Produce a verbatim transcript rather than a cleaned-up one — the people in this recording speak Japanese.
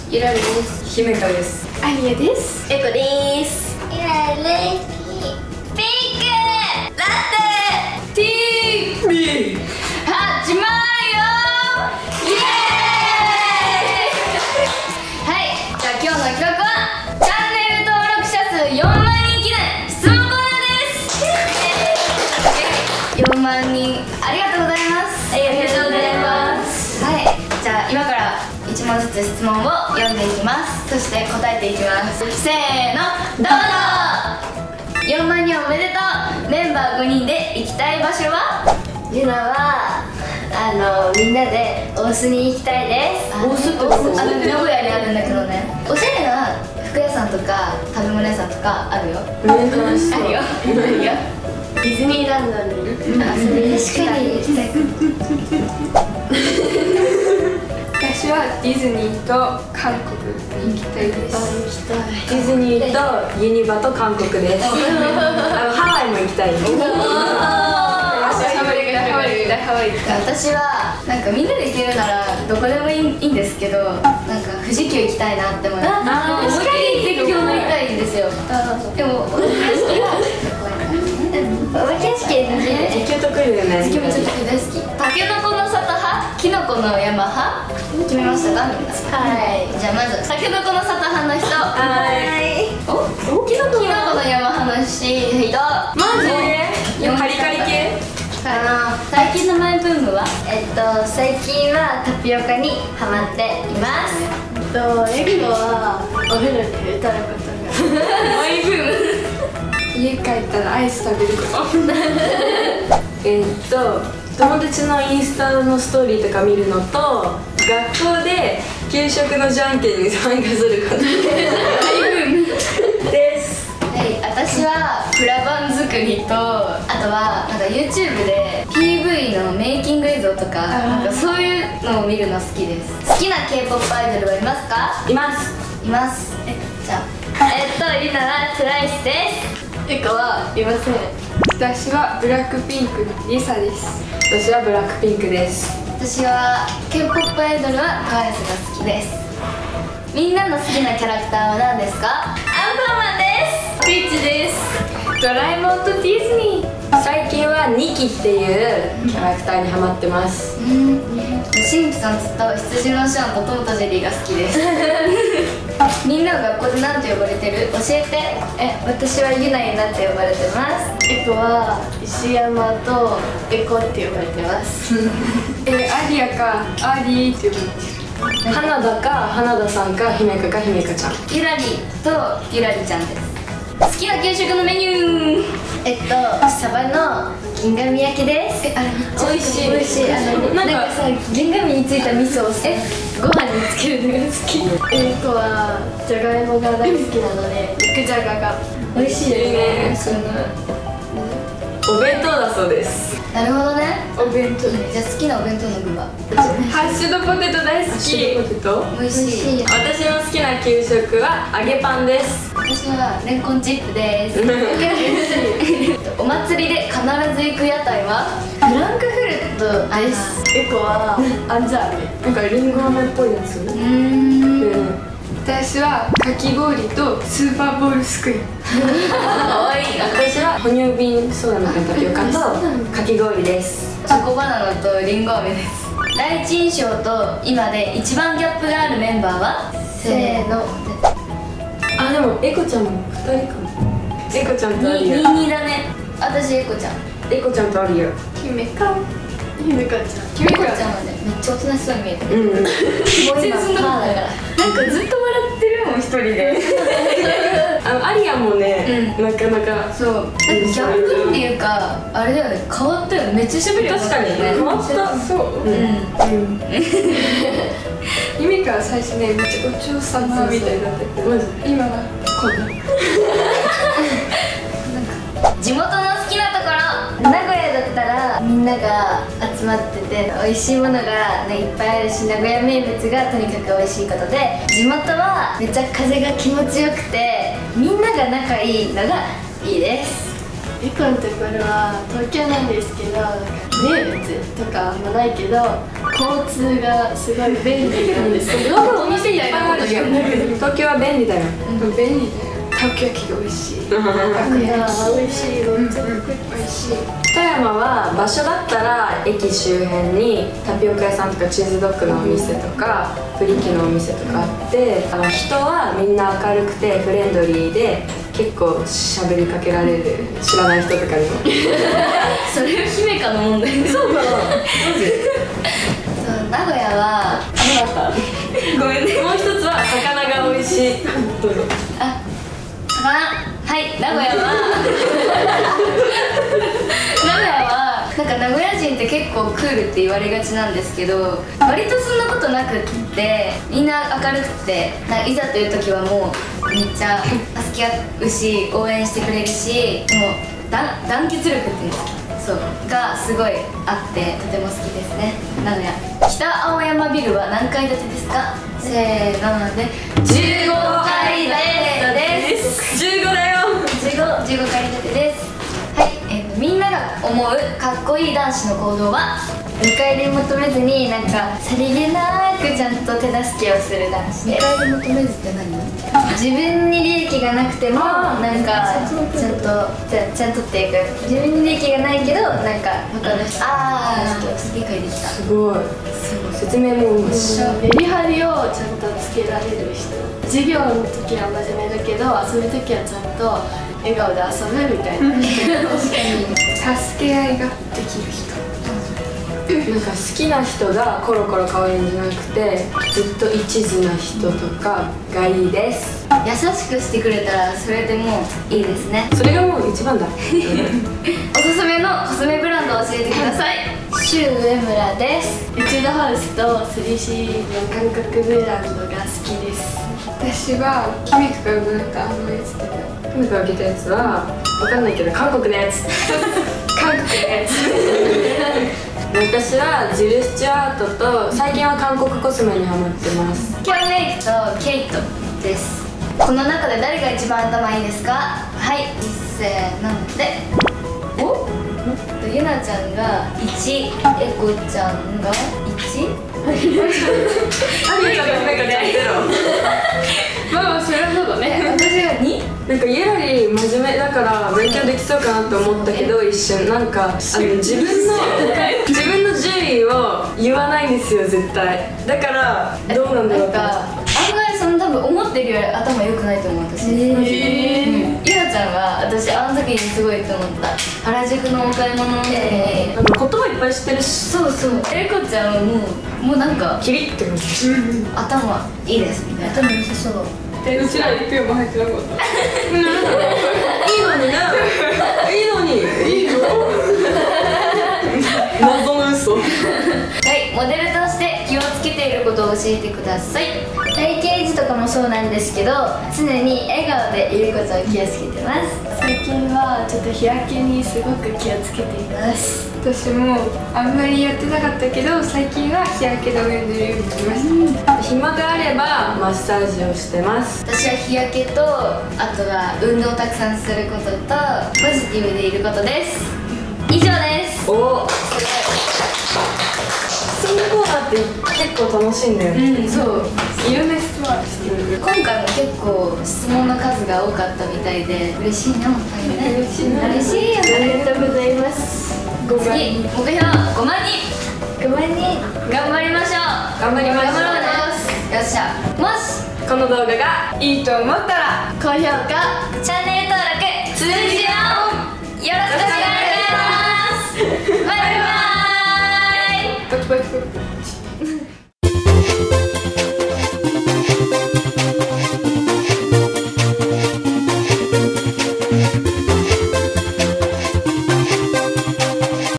ゆらりです。 姫香です。 ありえです。 えこです。ゆらりピンクラテティービー始まるよイエーイはい、じゃあ今日の企画はチャンネル登録者数よんまんにん記念質問コーナーです。よんまんにんありがとうございます。 ありがとうございます。 はい、じゃあ今からいち問ずつ質問を読んでいきます。そして答えていきます。せーのどうぞ。よんまんにんおめでとう。メンバーごにんで行きたい場所は？ ゆなはあのみんなで大須に行きたいです。 大須ってどこ？あの名古屋にあるんだけどね。おしゃれな服屋さんとか食べ物屋さんとかあるよ。 楽しそう。 あるよ。あるよ。 ディズニーランドにあ、それ確かに行きたい。 私はディズニーと韓国に行きたいです。 ディズニーとユニバと韓国です。あのハワイも行きたい。 私はなんかみんなで行けるならどこでもいいんですけど、なんか富士急行きたいなって思います。 あー思いっきり絶叫乗りたいんですよ。でもお化け屋敷はお化け屋敷ね。 実況得意だよね。 実況めちゃくちゃ大好き。タケノコの里派、キノコの山派決めましたかみんな。 はい。 じゃあまずタケノコの里派の人。 はい。 おキノコの山派の人。 マジで？カリカリ系？ かな。最近のマイブームは？ えっと最近はタピオカにハマっています。えっとエコはお風呂で歌うことが。 マイブーム。 家帰ったらアイス食べること。 えーっと友達のインスタのストーリーとか見るのと、学校で給食のじゃんけんに参加することです。 はい、私はプラバン作りと、あとはなんか YouTube で ピーブイ のメイキング映像とか、なんかそういうのを見るの好きです。好きな K-ポップ アイドルはいますか？ います。 います。え、じゃあえっとゆなはトライスです。 エコはいません。 私はブラックピンクのリサです。 私はブラックピンクです。 私は K-ポップ アイドルはトワイスが好きです。みんなの好きなキャラクターは何ですか？アンパンマンです。ピーチです。ドラえもんとディズニー。 最近はニキっていうキャラクターにハマってます。 うん、シンプソンズと羊のショーンとトムとジェリーが好きですみんなの学校で何て呼ばれてる？教えて。 え、私はユナユナって呼ばれてます。エコは石山とエコって呼ばれてますえ、アリアかアリーって呼ばれてる。 花田か花田さんか姫香か姫香ちゃん。 ゆらりとゆらりちゃんです。好きな給食のメニュー。 えっと、サバの銀紙焼きです。 え、あれめっちゃ美味しい。 美味しい。あの、なんかさ、銀紙についた味噌をさ、ご飯につけるのが好き。エコはじゃがいもが大好きなので、肉じゃがが美味しいですね。 お弁当だそうです。 なるほどね。 お弁当。 じゃあ好きなお弁当の具は？ ハッシュドポテト大好き。 ポテト？ 美味しい。 私の好きな給食は揚げパンです。 私はレンコンチップですお祭りで必ず行く屋台はフランクフルトです。 エコはアンザーメ。 なんかリンゴ飴っぽいやつ。 うーん、 私はかき氷とスーパーボールすくい。 かわいい。 私は哺乳瓶ソーダのタピオカとかき氷です。 チョコバナナとリンゴ飴です。第一印象と今で一番ギャップがあるメンバーは？ せーの。 あ、でもエコちゃんもふたりかも。エコちゃんとアリに、 ア。 に、にだね。私エコちゃん。 エコちゃんとアリア。 姫か姫香ちゃん。 エコちゃんはね、めっちゃおとなしそうに見えてる。 うんうん。 全然そんなことないから。なんかずっと笑ってるもん、一人で。 あのアリアもね、なかなかそう。なんかギャップっていうか、あれだよね、変わったよね。めっちゃ喋るよね。 確かに変わった。 そう。 うん。 姫香は最初ね、めっちゃお嬢様みたいだったけど、 マジ今はこんな。 地元の好きなところ。 名古屋だったらみんなが集まってて美味しいものが、ね、いっぱいあるし、名古屋名物がとにかく美味しいことで、地元はめっちゃ風が気持ちよくてみんなが仲いいのがいいです。エコのところは東京なんですけど、なんか名物とかあんまないけど、 交通がすごい便利なんですけど、 お店いっぱいあるよ。東京は便利だよ。 便利だよ。たこ焼きが美味しい。たこ焼き美味しい。めっちゃ美味しい。 富山は場所だったら駅周辺にタピオカ屋さんとかチーズドッグのお店とかプリキのお店とかあって、あの人はみんな明るくてフレンドリーで結構喋りかけられる、知らない人とかにもそれは姫香の問題です。 そうかな。 そう名古屋はごめんね。 もう一つは魚が美味しい。どうぞ。 あ魚はい名古屋は名古屋はなんか名古屋人って結構クールって言われがちなんですけど、割とそんなことなくってみんな明るくて、ないざという時はもうめっちゃ助け合うし応援してくれるし、もうだ団結力っていうんですか、そうがすごいあってとても好きですね。名古屋北青山ビルは何階建てですか？せーのでじゅうごかい建てです。 じゅうごだよ。 じゅうご、じゅうごかい建てです。はい、えーと、みんなが思うかっこいい男子の行動は見返り求めずになんかさりげなくちゃんと手助けをする男子で、 見返り求めずって何？ 自分に利益がなくてもなんかちゃんとちゃちゃんとっていうか自分に利益がないけどなんか他の人あのー、理解できた。 すごい。説明もうまい。 メリハリをちゃんとつけられる人。授業の時は真面目だけど遊ぶ時はちゃんと笑顔で遊ぶみたいな。助け合いができる人。 なんか好きな人がコロコロ変わるんじゃなくてずっと一途な人とかがいいです。 優しくしてくれたらそれでもういいですね。 それがもう一番だ。 おすすめのコスメブランドを教えてください。 シュウ上村です。 エチュードハウスと スリーシー の韓国ブランドが好きです。私はキミカがなんかあのやつとかキムが開けたやつはわかんないけど韓国のやつ。 韓国のやつ。 私はジル・スチュワートと最近は韓国コスメにハマってます。 キャンメイクとケイトです。この中で誰が一番頭いいですか？はい、せーのでおゆなちゃんがいち、えこちゃんがいち、 ありがとうなんかゼロ。 まあまあそれはそうだね。 私がに？ なんかゆらり真面目だから勉強できそうかなと思ったけど一瞬なんかあの自分の自分の順位を言わないんですよ絶対。だからどうなんだろうなんか案外その多分思ってるより頭良くないと思う私。えー、ゆなちゃんは私あの時にすごいと思った。原宿のお買い物の時に、 なんか言葉いっぱい知ってるしそうそう、えこちゃんはもうもうなんかキリッて感じ。 頭いいですみたいな。 頭良さそう。 でうちらいっぺんも入ってなかった。 いいのにね。いいのに。いいよ。謎の嘘。 はい、モデルとして気をつけていることを教えてください。 体型維持とかもそうなんですけど常に笑顔でいることを気をつけてます。 最近はちょっと日焼けにすごく気をつけています。私もあんまりやってなかったけど最近は日焼け止め塗るようにしました。 暇があればマッサージをしてます。 私は日焼けとあとは運動をたくさんすることとポジティブでいることです。以上です。 おお。そんなコーナーって結構楽しいんだよね。 うん、そう。 いろんな質問してる。 今回も結構質問の数が多かったみたいで嬉しいな、本当にね。 嬉しいな。 嬉しいよあね。 りがとうございます。 次、目標ごまんにんごめんね。 頑張りましょう。 頑張りましょう頑張ろうね。よっしゃ。もしこの動画がいいと思ったら高評価、チャンネル登録、通知をよろしくお願いします。バイバイ。